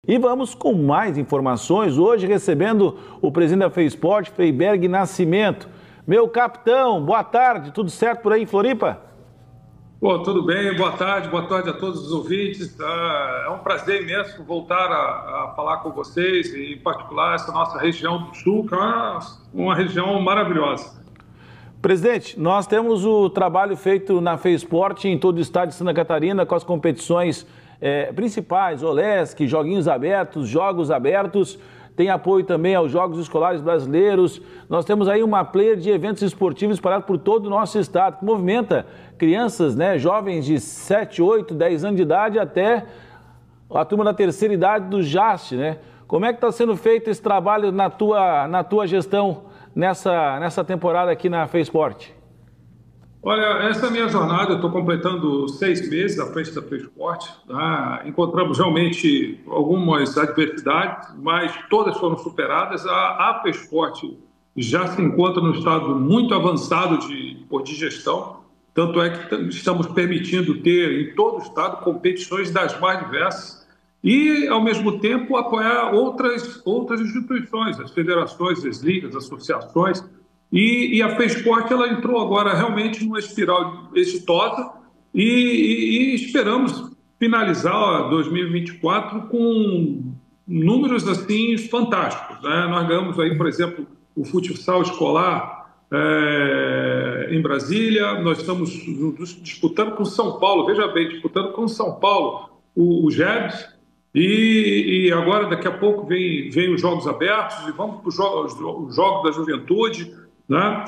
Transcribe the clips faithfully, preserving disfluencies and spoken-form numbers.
E vamos com mais informações, hoje recebendo o presidente da FEISPORT, Freiberg Nascimento. Meu capitão, boa tarde, tudo certo por aí em Floripa? Pô, tudo bem, boa tarde, boa tarde a todos os ouvintes. É um prazer imenso voltar a, a falar com vocês, em particular essa nossa região do Sul, que é uma, uma região maravilhosa. Presidente, nós temos o trabalho feito na FEISPORT em todo o estado de Santa Catarina com as competições é, principais, OLESC, Joguinhos Abertos, Jogos Abertos, tem apoio também aos Jogos Escolares Brasileiros. Nós temos aí uma player de eventos esportivos espalhados por todo o nosso estado, que movimenta crianças, né, jovens de sete, oito, dez anos de idade até a turma da terceira idade do J A S T, né? Como é que está sendo feito esse trabalho na tua, na tua gestão nessa, nessa temporada aqui na FEISPORT? Olha, essa é a minha jornada, eu estou completando seis meses à frente da FEISPORT. Tá? Encontramos realmente algumas adversidades, mas todas foram superadas. A, a FEISPORT já se encontra num estado muito avançado de, de gestão, tanto é que estamos permitindo ter em todo o estado competições das mais diversas e, ao mesmo tempo, apoiar outras, outras instituições, as federações, as ligas, as associações. E, e a FEISPORT ela entrou agora realmente numa espiral exitosa e, e, e esperamos finalizar dois mil e vinte e quatro com números assim fantásticos, né? Nós ganhamos aí, por exemplo, o futsal escolar é, em Brasília, nós estamos disputando com São Paulo, veja bem, disputando com São Paulo o, o G E B S, e, e agora daqui a pouco vem, vem os Jogos Abertos e vamos para os Jogos, os Jogos da Juventude, né?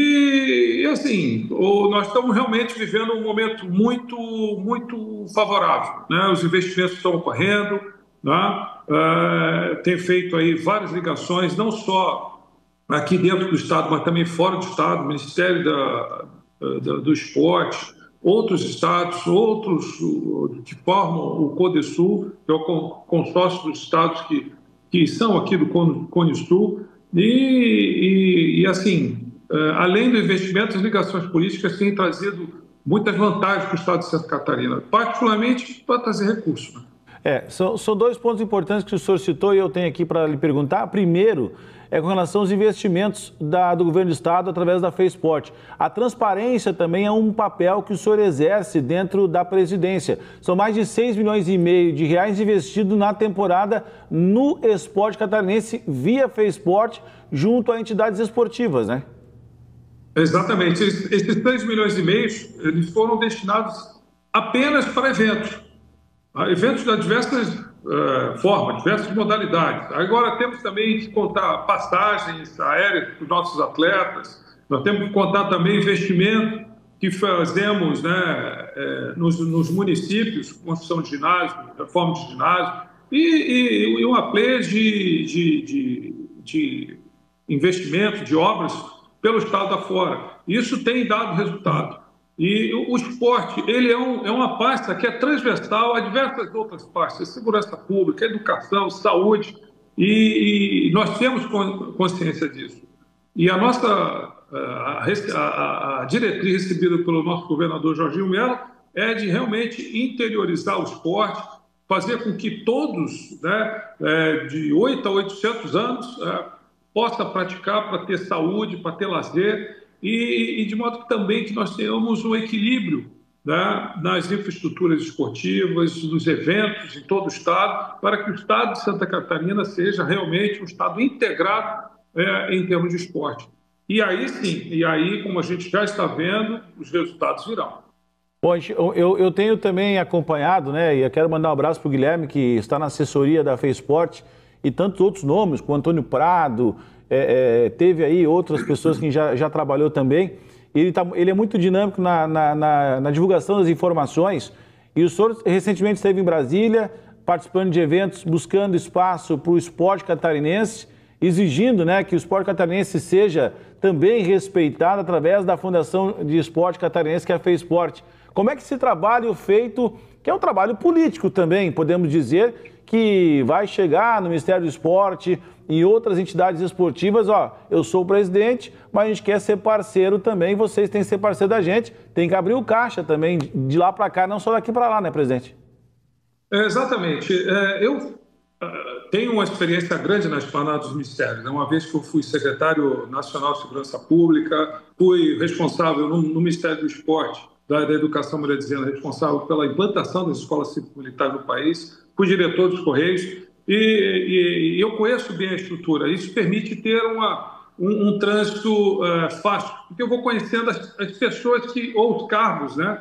E, e assim, o, nós estamos realmente vivendo um momento muito, muito favorável, né? Os investimentos estão ocorrendo, né? É, tem feito aí várias ligações, não só aqui dentro do Estado, mas também fora do Estado, Ministério da, da, do Esporte, outros estados, outros que formam o CODESUL, que é o consórcio dos estados que, que são aqui do Cone Sul, e, e, e assim, além do investimento, as ligações políticas têm trazido muitas vantagens para o estado de Santa Catarina, particularmente para trazer recursos. Né? É, são, são dois pontos importantes que o senhor citou e eu tenho aqui para lhe perguntar. Primeiro, é com relação aos investimentos da, do governo do estado através da FEISPORT. A transparência também é um papel que o senhor exerce dentro da presidência. São mais de seis milhões e meio de reais investidos na temporada no esporte catarinense via FEISPORT junto a entidades esportivas, né? Exatamente. Esses três milhões e meio, eles foram destinados apenas para eventos. Eventos de diversas uh, formas, diversas modalidades. Agora temos também que contar passagens aéreas para os nossos atletas, nós temos que contar também investimento que fazemos, né, é, nos, nos municípios, construção de ginásio, reforma de ginásio, e, e, e uma pleia de, de, de, de investimento, de obras pelo estado afora. Isso tem dado resultado. E o esporte, ele é, um, é uma pasta que é transversal a diversas outras pastas, segurança pública, educação, saúde, e, e nós temos consciência disso. E a nossa a, a, a diretriz recebida pelo nosso governador Jorginho Mello é de realmente interiorizar o esporte, fazer com que todos, né, de oito a oitocentos anos, é, possam praticar para ter saúde, para ter lazer, E, e de modo que também que nós tenhamos um equilíbrio, né, nas infraestruturas esportivas, nos eventos em todo o estado, para que o estado de Santa Catarina seja realmente um estado integrado é, em termos de esporte. E aí sim, e aí, como a gente já está vendo, os resultados virão. Bom, eu, eu tenho também acompanhado, né, e eu quero mandar um abraço para o Guilherme, que está na assessoria da FEISPORT, e tantos outros nomes, com o Antônio Prado. É, é, teve aí outras pessoas que já, já trabalhou também. Ele, tá, ele é muito dinâmico na, na, na, na divulgação das informações. E o senhor recentemente esteve em Brasília, participando de eventos, buscando espaço para o esporte catarinense, exigindo, né, que o esporte catarinense seja também respeitado através da Fundação de Esporte Catarinense, que é a FEISPORT. Como é que esse trabalho feito, que é um trabalho político também, podemos dizer, que vai chegar no Ministério do Esporte e outras entidades esportivas, ó, eu sou o presidente, mas a gente quer ser parceiro também, vocês têm que ser parceiro da gente, tem que abrir o caixa também, de lá para cá, não só daqui para lá, né, presidente? É, exatamente. É, eu tenho uma experiência grande na esplanada dos ministérios. Uma vez que eu fui secretário nacional de segurança pública, fui responsável no, no Ministério do Esporte, da, da Educação, melhor dizendo, responsável pela implantação das escolas cívico-militares no país, fui diretor dos Correios e, e, e eu conheço bem a estrutura. Isso permite ter uma, um, um trânsito uh, fácil, porque eu vou conhecendo as, as pessoas que, ou os cargos, né,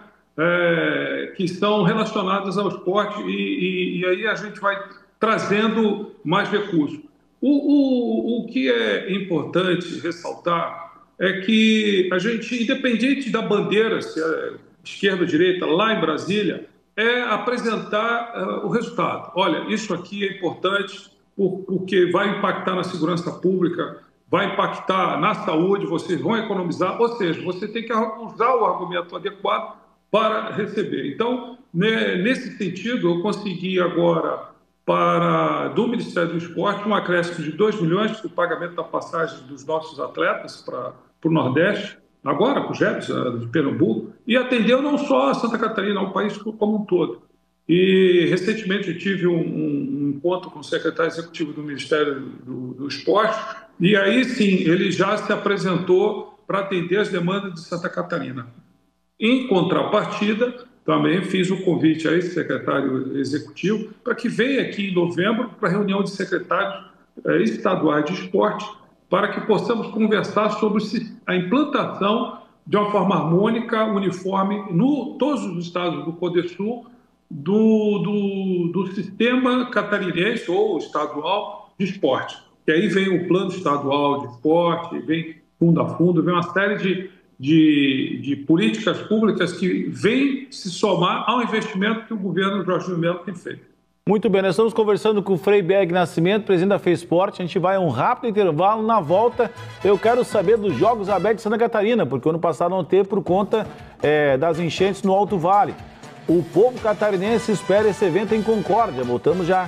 é, que estão relacionados ao esporte e, e, e aí a gente vai trazendo mais recursos. O, o, o que é importante ressaltar é que a gente, independente da bandeira, se é esquerda ou direita, lá em Brasília, é apresentar uh, o resultado. Olha, isso aqui é importante porque vai impactar na segurança pública, vai impactar na saúde, vocês vão economizar, ou seja, você tem que usar o argumento adequado para receber. Então, nesse sentido, eu consegui agora, para do Ministério do Esporte, um acréscimo de dois milhões para o pagamento da passagem dos nossos atletas para, para o Nordeste, agora para o Jefes, de Pernambuco, e atendeu não só a Santa Catarina, o país como um todo. E, recentemente, eu tive um, um encontro com o secretário executivo do Ministério do, do Esporte, e aí sim, ele já se apresentou para atender as demandas de Santa Catarina. Em contrapartida, também fiz um convite a esse secretário executivo para que venha aqui em novembro para a reunião de secretários eh, estaduais de esporte, para que possamos conversar sobre a implantação de uma forma harmônica, uniforme, em todos os estados do Podesul, do, do, do sistema catarinense ou estadual de esporte. E aí vem o plano estadual de esporte, vem fundo a fundo, vem uma série de De, de políticas públicas que vêm se somar ao investimento que o governo Jorginho Melo tem feito. Muito bem, nós estamos conversando com o Frei Berg Nascimento, presidente da FESPORT. A gente vai a um rápido intervalo. Na volta, eu quero saber dos Jogos Abertos de Santa Catarina, porque ano passado não teve por conta é, das enchentes no Alto Vale. O povo catarinense espera esse evento em Concórdia. Voltamos já.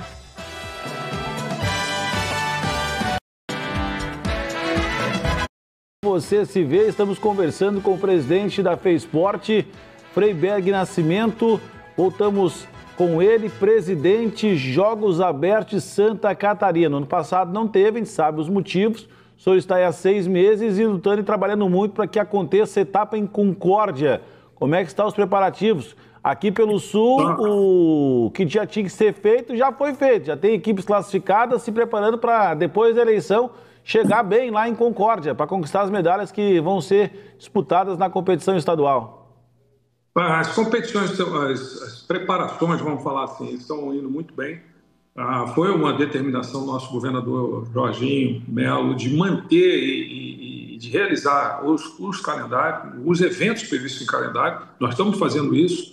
Você se vê, estamos conversando com o presidente da FESPORT, Frei Berg Nascimento. Voltamos com ele, presidente Jogos Abertos Santa Catarina. Ano passado não teve, a gente sabe os motivos. O senhor está aí há seis meses e lutando e trabalhando muito para que aconteça a etapa em Concórdia. Como é que estão os preparativos? Aqui pelo Sul, o que já tinha que ser feito já foi feito. Já tem equipes classificadas se preparando para, depois da eleição, chegar bem lá em Concórdia, para conquistar as medalhas que vão ser disputadas na competição estadual. As competições, as, as preparações, vamos falar assim, estão indo muito bem. Ah, foi uma determinação do nosso governador Jorginho Melo de manter e, e de realizar os, os calendários, os eventos previstos em calendário. Nós estamos fazendo isso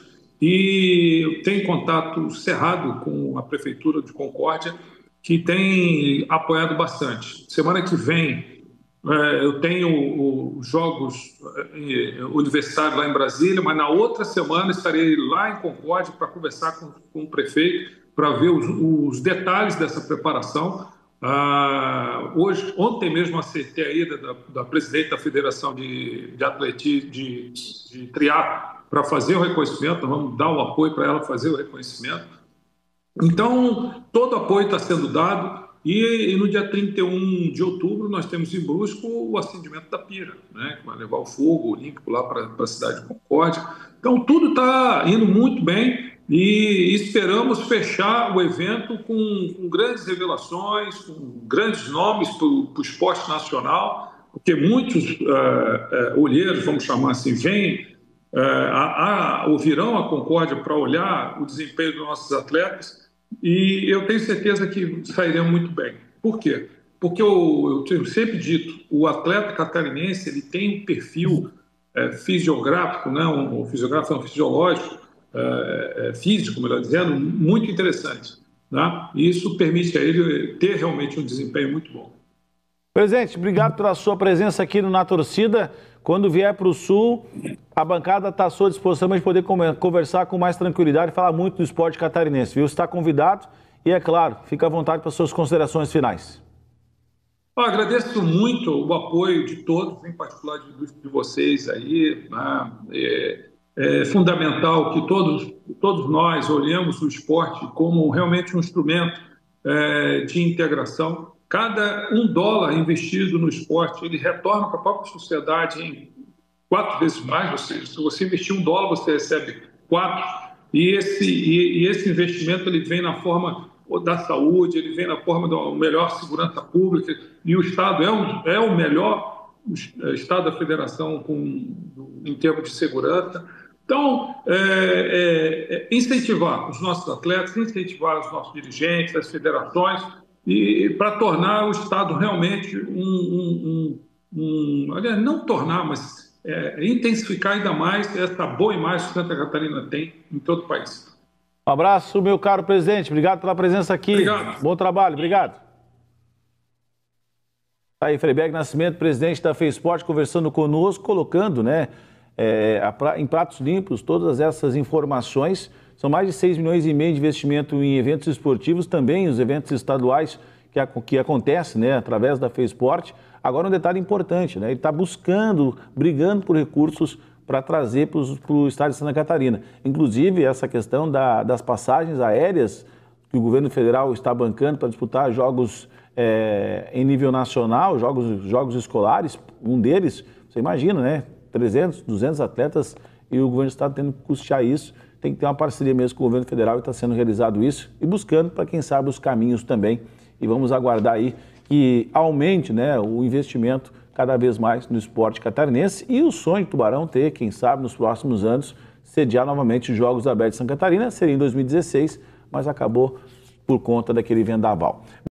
e tem contato cerrado com a Prefeitura de Concórdia, que tem apoiado bastante. Semana que vem é, eu tenho os Jogos é, Universitários lá em Brasília, mas na outra semana estarei lá em Concórdia para conversar com, com o prefeito, para ver os, os detalhes dessa preparação. Ah, hoje, ontem mesmo acertei a ida da, da presidente da Federação de, de Atletismo, de, de Triatlo, para fazer o reconhecimento. Nós vamos dar o apoio para ela fazer o reconhecimento. Então, todo apoio está sendo dado e, e no dia trinta e um de outubro nós temos em Brusco o acendimento da pira, né, que vai levar o fogo olímpico lá para a cidade de Concórdia. Então, tudo está indo muito bem e esperamos fechar o evento com, com grandes revelações, com grandes nomes para o esporte nacional, porque muitos uh, uh, olheiros, vamos chamar assim, vêm uh, a, a, ou virão a Concórdia para olhar o desempenho dos nossos atletas. E eu tenho certeza que sairemos muito bem. Por quê? Porque eu, eu tenho sempre dito, o atleta catarinense ele tem um perfil é, fisiográfico, né? um, um fisiográfico, um fisiológico, é, é, físico, melhor dizendo, muito interessante. Né? E isso permite a ele ter realmente um desempenho muito bom. Presidente, obrigado pela sua presença aqui no Na Torcida. Quando vier para o Sul, a bancada está à sua disposição para poder conversar com mais tranquilidade e falar muito do esporte catarinense, viu? Está convidado e, é claro, fica à vontade para suas considerações finais. Eu agradeço muito o apoio de todos, em particular de, de vocês aí. Né? É, é fundamental que todos, todos nós olhemos o esporte como realmente um instrumento é, de integração. Cada um dólar investido no esporte, ele retorna para a própria sociedade em quatro vezes mais. Ou seja, se você investir um dólar, você recebe quatro. E esse, e, e esse investimento ele vem na forma da saúde, ele vem na forma da melhor segurança pública. E o Estado é, um, é o melhor Estado da Federação com, em termos de segurança. Então, é, é, é incentivar os nossos atletas, incentivar os nossos dirigentes, as federações, e para tornar o Estado realmente um, um, um, um aliás, não tornar, mas é, intensificar ainda mais essa boa imagem que Santa Catarina tem em todo o país. Um abraço, meu caro presidente. Obrigado pela presença aqui. Obrigado. Bom trabalho. Obrigado. Tá aí, Freyberg Nascimento, presidente da FEISPORT, conversando conosco, colocando, né, é, em pratos limpos todas essas informações. São mais de seis milhões e meio de investimento em eventos esportivos, também os eventos estaduais que, que acontecem, né, através da FEISPORT. Agora um detalhe importante, né, ele está buscando, brigando por recursos para trazer para o estado de Santa Catarina. Inclusive essa questão da, das passagens aéreas que o governo federal está bancando para disputar jogos é, em nível nacional, jogos, jogos escolares, um deles, você imagina, né, trezentos, duzentos atletas e o governo do estado tendo que custear isso. Tem que ter uma parceria mesmo com o governo federal e está sendo realizado isso e buscando, para quem sabe, os caminhos também. E vamos aguardar aí que aumente, né, o investimento cada vez mais no esporte catarinense e o sonho de Tubarão ter, quem sabe, nos próximos anos, sediar novamente os Jogos Abertos de Santa Catarina. Seria em dois mil e dezesseis, mas acabou por conta daquele vendaval.